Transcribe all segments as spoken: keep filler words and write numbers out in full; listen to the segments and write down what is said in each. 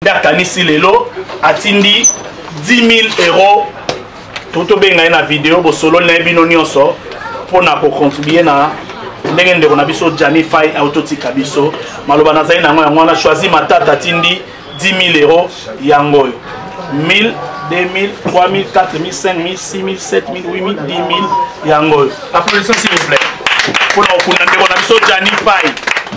d'akanisi lelo atindi dix mille euros toto benga na vidéo bo solo na bino nyonso pona ko contribuer na ndenge ndeko na biso Jani Fai autotika biso maloba na zai na ngo yango na choisi matata atindi dix mille euros yango mille deux mille trois mille quatre mille cinq mille six mille sept mille huit mille dix mille yango applaudissements s'il vous plaît pour na ndeko na biso Jani Fai.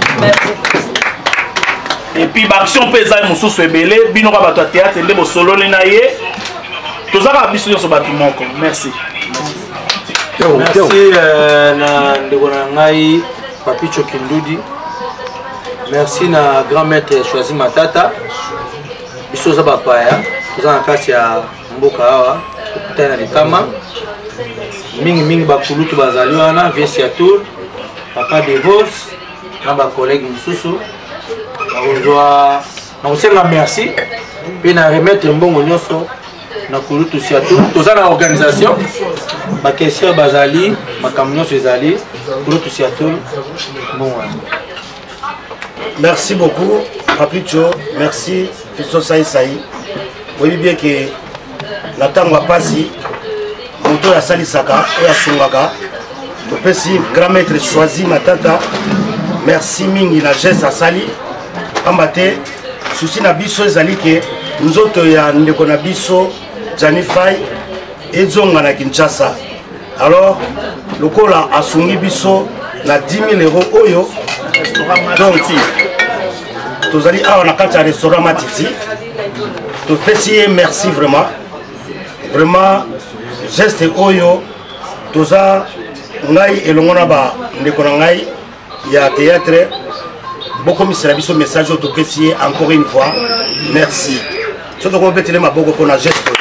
Et puis l'action paysanne mususu ebele bino ka bato théâtre ndebo solo na ye tozaka biso so bato moko merci. Merci na ndeko na ngai Papicho Kindudi. Merci na grand maître Choisi Matata. Biso za bapaya tozana kasi ya mboka awa kutana likama mingi mingi bakulutu bazali wana vesi ya tour papa de Vos na ba collègue mususu na kosenga merci pe na remettre mbongo nyonso na kulutu sia tour tozana organisation ba question bazali makambo nyonso ezali kulutu sia tour bon. Merci beaucoup Papicho, merci Fiso Saï Saï. Vous voyez bien que la tango a passé, moto ya Sali Saka, ya Sungaka, le petit grand maître Choisi Matata, merci mingi na geste à Sali, ambate, souci na biso ezali que nous autres ya ndeko na biso, Jani Fai, et zonga na Kinshasa. Alors, le kola a sungi biso na dix mille euros oyo, donc, tous allez à un restaurant Matiti. Tout petit merci vraiment. Vraiment, geste oyo. Tous à Ngai et l'ongonaba de Konangai. Il y a théâtre. Beaucoup de services au message tout petit encore une fois. Merci. Surtout qu'on peut dire ma beaucoup qu'on a geste.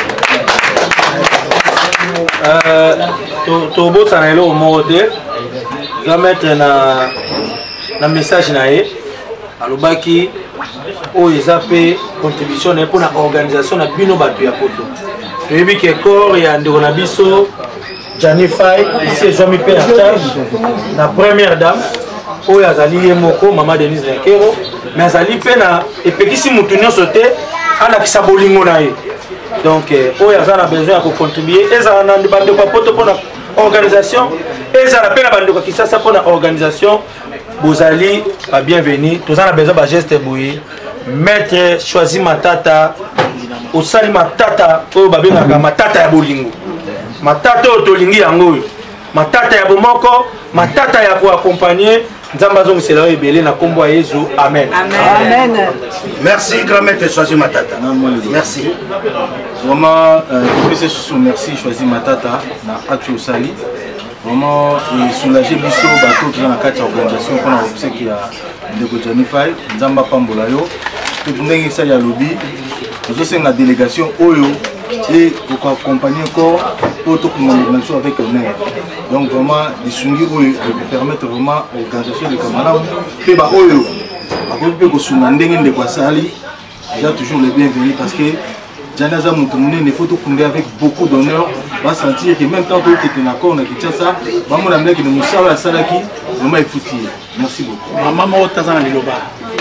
Euh, tout beau ça n'est là au mode. Je vais mettre un message naé. Alobaki o ezape contribution pour la organisation na bino batu ya poto. Toyebi ke corps ya ndeko na biso Jani Fai ici Jomi pe en charge na première dame o yazali ye moko mama Denise Lenkero mais azali pe na epekisi mutu nyonso te ala kisa bolingo na ye. Donc o yazala besoin ya ko contribuer ezala na bande kwa poto pour la organisation ezala pe na bande kwa Kisasa pour la organisation. Bozali, pas bienvenue. Tous en a besoin de geste bouilli. Maître Choisi Matata. Au sali Matata. Au babina Matata ya bolingo. Matata au tolingi yango. Matata ya bomoko. Matata ya pour accompagner. Nzambazong c'est là ebelé na kombo Yesu. Amen. Amen. Merci grand maître Choisi Matata. Merci. Vraiment, merci Choisi Matata. Na atu sali. Vraiment soulager biso bateau qui dans la carte organisation qu'on a observé qu'il y a de Jani Fai, Nzamba Pambola yo, tout le monde ça y a lobby, nous aussi la délégation Oyo et pour accompagner encore pour toute l'organisation avec le maire. Donc vraiment les sungi Oyo permettent vraiment l'organisation de camarades. Puis bah Oyo, à côté de Sunandeng de Kwasali, il y a toujours les bienvenus parce que Janaza Moutoumouné, il faut tout combler avec beaucoup d'honneur. Va sentir que même tant que tu es d'accord, on a quitté ça. Maman la mère qui nous sert à Salaki, maman est foutue. Merci beaucoup. Maman Otazan Liloba.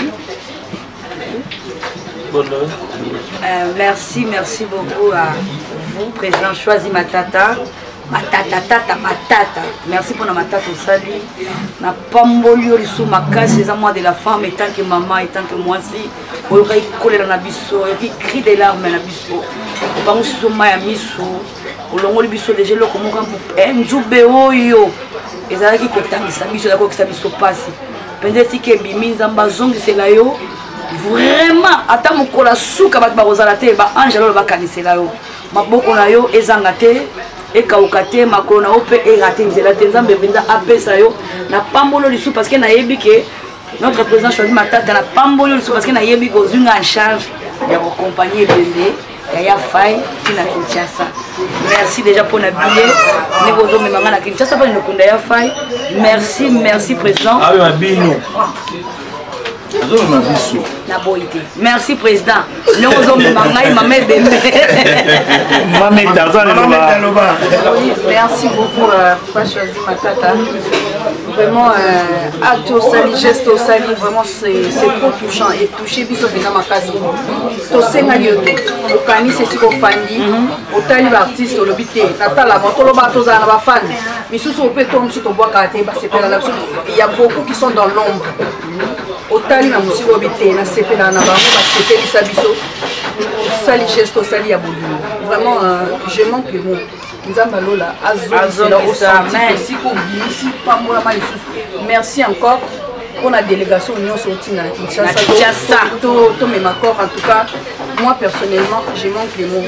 Merci, merci beaucoup à vous, président Choisi Matata. Matata, tata, matata. Merci pour ma tata au salut. Na pambolio sous ma casse, les amours de la femme, et tant que maman, et tant que moi si, on aurait collé dans la bisso, il crie des larmes dans la bisso. On va aussi sur ma misso, on l'a bisso les gelos comme on peut. Un joubéo yo. Et ça qui compte que ça bisso d'accord que ça bisso passe. Peut-être que bimi zambazong c'est là yo. Vraiment, attends mon cola souka bat barozalate, ba angelo ba kanisela yo. Ma boko na yo ezangate. Et kaukate makona ope et raté nzela tenzambe benza apesa yo na pambolo lisu parce que na yebi que notre président Choisi Matata na pambolo lisu parce que na yebi ko zunga en charge ya accompagner bende ya ya Fai tina Kinshasa. Merci déjà pour na billet ni bozo memanga na Kinshasa pa ni kunda ya Fai. Merci merci président. Ah oui bino. Merci président. Nous sommes merci beaucoup pour Choisi Matata. vraiment euh, acte au sali, geste au sali, vraiment c'est trop touchant et touché biso bina makasi. To senga yoto, au kani c'est si ko fandi, au tali l'artiste au lobité, natala moto loba to za na ba fan. Misusu au peto msu to bois kate ba c'est la il y a beaucoup qui sont dans l'ombre. Au tali na musi lobité, na sepela na ba ba sepeli sabiso. Sali geste au sali ya boulou. Vraiment euh, je manque le mot. Merci encore pour la délégation Union sortie dans Kinshasa. Tout mes accords en tout cas, moi personnellement, je manque les mots.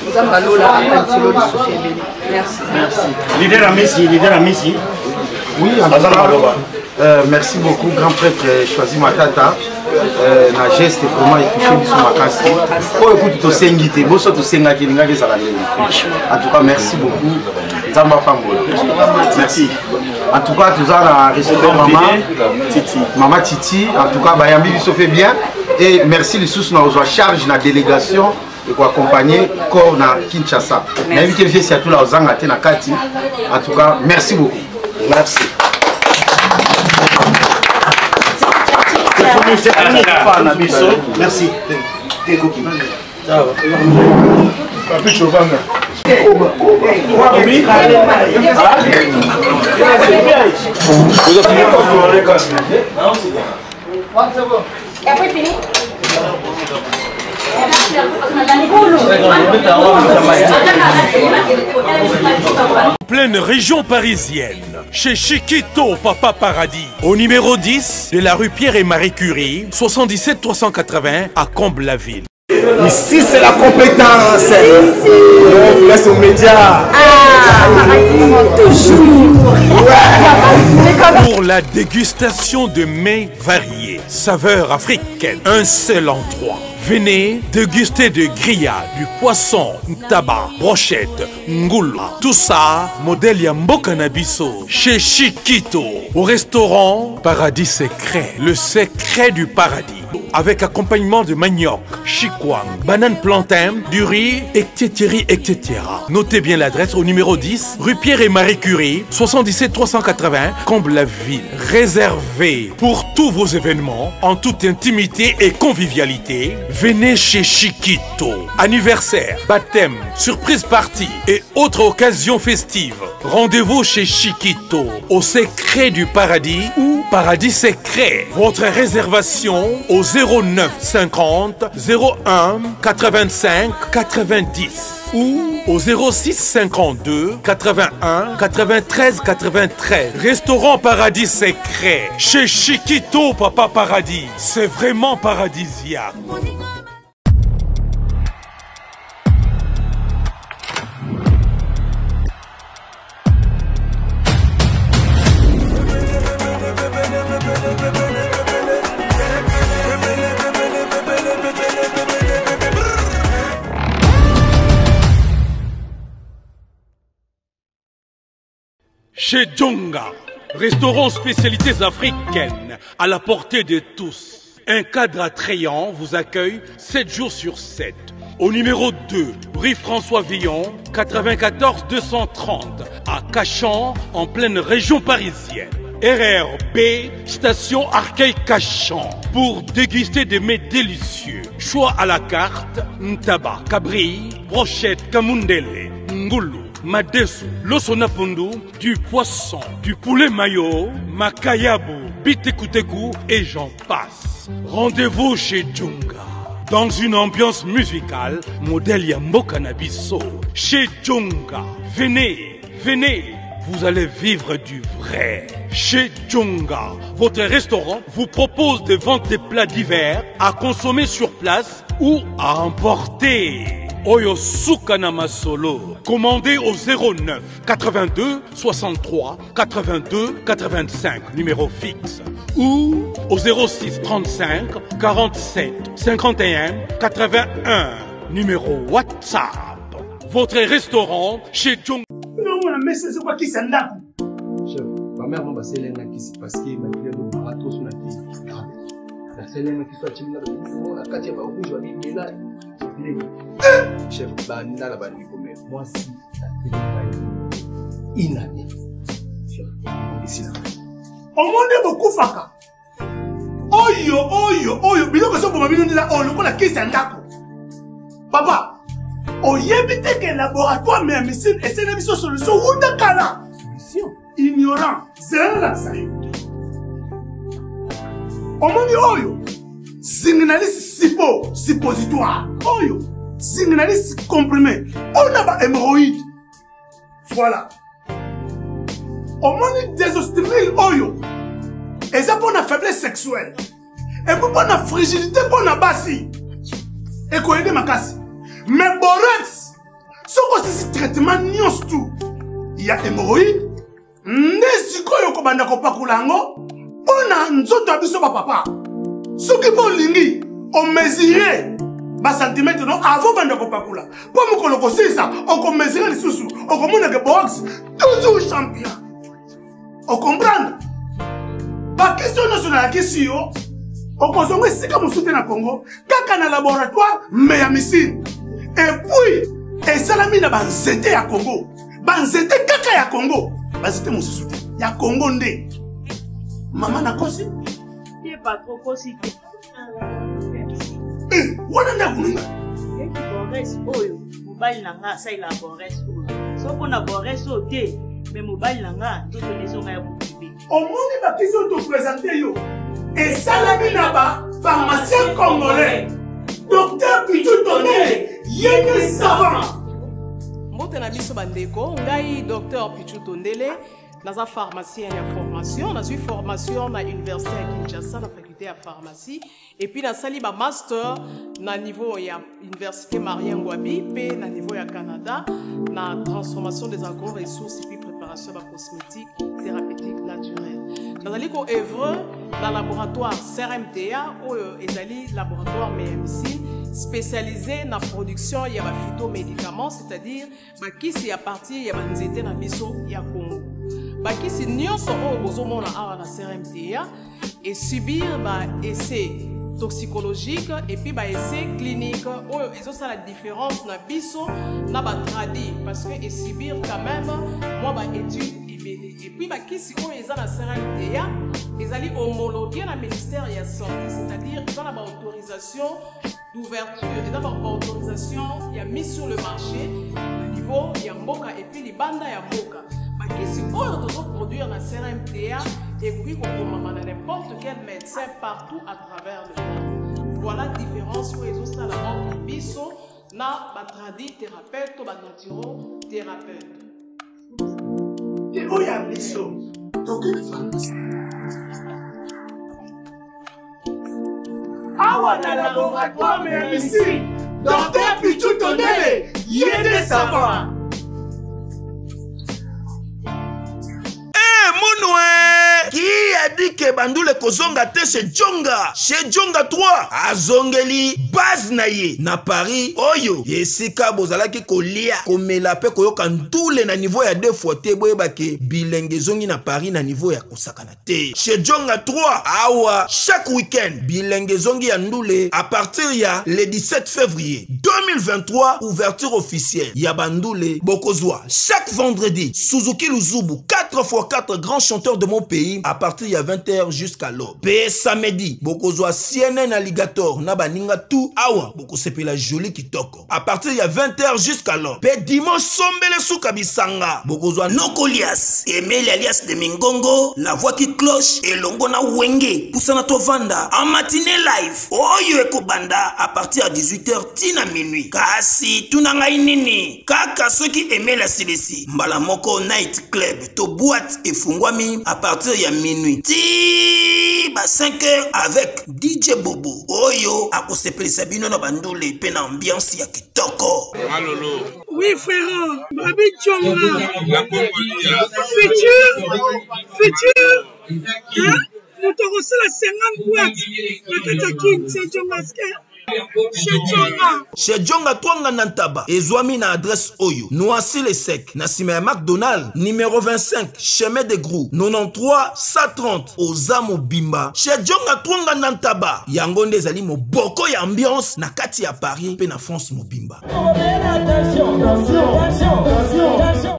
Merci. Merci. Leader à Messi, leader à Messi. Oui, euh, merci beaucoup, grand prêtre Choisi Matata. Euh, na geste vraiment touché biso makasi. Oh écoute to sengité, boso to senga ki ninga kezala lelo. En tout cas merci beaucoup. Nzamba pambola. Merci. En tout cas tous na restaurant maman Titi. Maman Titi, en tout cas bayambi biso fait bien et merci les sous na ozwa charge na délégation et pour accompagner corps na Kinshasa. Na invité vieux c'est tout la ozanga te na kati. En tout cas merci beaucoup. Merci. Merci. Pleine région parisienne, chez Chiquito Papa Paradis, au numéro dix de la rue Pierre et Marie Curie, soixante-dix-sept trois cent quatre-vingts à Comble-la-Ville. Ici c'est la compétence. On vous laisse aux médias. Pour la dégustation de mets variés, saveurs africaines, un seul endroit. Venez déguster de grillades, du poisson, tabac, brochette, ngoula. Tout ça, modèle Yamboka Nabiso, chez Chiquito, au restaurant Paradis Secret, le secret du paradis. Avec accompagnement de manioc, chikwang, banane plantain, du riz, et cetera et cetera. Notez bien l'adresse au numéro dix, rue Pierre et Marie Curie, soixante-dix-sept trois cent quatre-vingts, Comble-la-Ville. Réservé pour tous vos événements, en toute intimité et convivialité. Venez chez Chiquito. Anniversaire, baptême, surprise party et autres occasions festives. Rendez-vous chez Chiquito, au secret du paradis ou Paradis Secret. Votre réservation au zéro neuf cinquante zéro un quatre-vingt-cinq quatre-vingt-dix ou au zéro six cinquante-deux quatre-vingt-un quatre-vingt-treize quatre-vingt-treize. Restaurant Paradis Secret chez Chiquito Papa Paradis. C'est vraiment paradisiaque. Chez Djonga, restaurant spécialités africaines à la portée de tous. Un cadre attrayant vous accueille sept jours sur sept. Au numéro deux, rue François Villon, quatre-vingt-quatorze deux cent trente, à Cachan, en pleine région parisienne. R R B, station Arcueil-Cachan, pour déguster des mets délicieux. Choix à la carte, ntaba, cabri, brochette, kamundele, ngoulou, madesu, losonapundu, du poisson, du poulet mayo, makayabu, bitekuteku et j'en passe. Rendez-vous chez Djonga. Dans une ambiance musicale, modèle Yamboka Nabiso. Chez Djonga. Venez, venez, vous allez vivre du vrai. Chez Djonga, votre restaurant vous propose de vendre des plats divers à consommer sur place ou à emporter. Oyo Sukana Masolo. Commandez au zéro neuf quatre-vingt-deux soixante-trois quatre-vingt-deux quatre-vingt-cinq, numéro fixe. Ou au zéro six trente-cinq quarante-sept cinquante et un quatre-vingt-un, numéro WhatsApp. Votre restaurant chez Djonga. Chef, ma mère m'a passé l'un qui s'est passé, ma fille m'a barato sur la tête. La seule qui soit timide, la quatrième fois où je vais là. Chef, banda la bande comme moi si ça fait une année. Chef, ici là. omoni bokufaka oyo oyo oyo biloko ezoboma bino ndela oyo lokola kisi ya ndako papa oyebi te ke laboratoire mais ya misine esene biso solution wuta kala ignorant zela sayo omoni oyo zinginalisi sipo suppositoire oyo zinginalisi comprimé on a ba hémorroïde voilà omoni désostimile oyo eza pour la faiblesse sexuelle et pour la fragilité pour la basi et qu'on aide ma casse mais borax ce que c'est traitement nyos tout il y a hémorroïde ndesiko yo kobanda ko pakulango ona nzoto abiso ba papa ce qui pour lingi on mesurer ba centimètre non avant banda ko pakula pour mo koloko sisa on ko mesurer les sous on komona que borax toujours champion on comprend ba question nationale question on consomme sika musute na Congo kaka na laboratoire mais ya misine et puis et salami na banzete ya Congo banzete kaka ya Congo banzete musute ya Congo nde mama na kosi ye pas trop kosi eh wana na kununga e ki bores oyo mobile nanga sa ila bores oyo so pona bores o te mais mobile nanga to to leso nga ya bukibe omoni ba question to présenter yo et salami na ba pharmacien congolais docteur Pichu Tondele yene savant mbote na biso bandeko ngai docteur Pichu Tondele naza pharmacien ya formation nazwi formation na université ya Kinshasa na faculté ya pharmacie et puis nasali ba master na niveau ya université Marien Ngouabi pe na niveau ya Canada na transformation des agro-ressources et puis préparation de cosmétiques thérapeutiques naturelles. Nazali ko œuvre dans le laboratoire C R M T A ou ezali laboratoire M M C spécialisé dans la production ya ba phytomédicaments, c'est-à-dire ba kisi ya partie ya ba nzete na biso ya Congo. Ba kisi nyonso o bozomona awa na C R M T A et subir ba essai toxicologique et puis ba essai clinique oyo ezosa la différence na biso na ba tradi parce que et subir quand même moi ba étude et puis ba kisi oyo eza na C R M T A ezali homologué na ministère ya santé, c'est-à-dire eza na ba autorisation d'ouverture eza ba autorisation ya mise sur le marché au niveau ya mboka et puis libanda ya mboka ba kisi oyo tozo produire na C R M T A et puis qu'on peut n'importe quel médecin partout à travers le monde. Voilà la différence où ils ont ça la mort biso na ba tradi thérapeute ou ba naturo thérapeute. Et où y a biso? Donc une pharmacie. Awa na laboratoire mais ici, docteur Pichu Tondele, yene savant. Qui a dit que Bandoule Kozonga te chez Djonga? Chez Djonga trois, à Zongeli, base naye, na Paris, Oyo, Yesika Bozalaki kolia, komela pe koyoka ntoule na niveau ya deux fois te boyebake, bilenge zongi na Paris na niveau ya kosakana te. Chez Djonga trois, awa, chaque week-end, bilenge zongi ya ndoule, à partir ya le dix-sept février deux mille vingt-trois, ouverture officielle, ya Bandoule, Bokozwa, chaque vendredi, Suzuki Luzubu, quatre fois quatre grands chanteurs de mon pays, à partir de vingt heures jusqu'à l'aube. P samedi, Bokozwa C N N Alligator, Nabaninga tout, awa, Boko sepe la jolie kitoko. À partir de vingt heures jusqu'à l'aube. P dimanche, Sombele Soukabisanga, Bokozwa Nokolias, Emile alias de Mingongo, la voix qui cloche, et Longona Wenge, Poussana Tovanda, en matinée live, Oyo Eko Banda, à partir de dix-huit heures, Tina minuit. Kasi, Tunanga Inini, Kaka, ceux qui aimaient la Célestie, Mbalamoko Night Club, To boîte et Fungwami, à partir de minuit. Ti ba cinq heures avec D J Bobo. Oyo akosepeli Sabino na Bandoule pe na ambiance ya kitoko. Malolo. Oui frère, Babi Djonga. La Congolia. Futur, futur. Hein? Nous te reçons la cinquante boîtes. La Katakin, c'est Djonga. Chez Djonga Twanga Nantaba, Ezwami na adresse Oyo, Noisy le Sec, Nassime McDonald, numéro vingt-cinq, chemin de Grou, quatre-vingt-treize cent trente, Ozamo Bimba. Chez Djonga Twanga Nantaba, Yangonde Zali mo boko ya ambiance, na kati ya Paris, pe na France mo Bimba.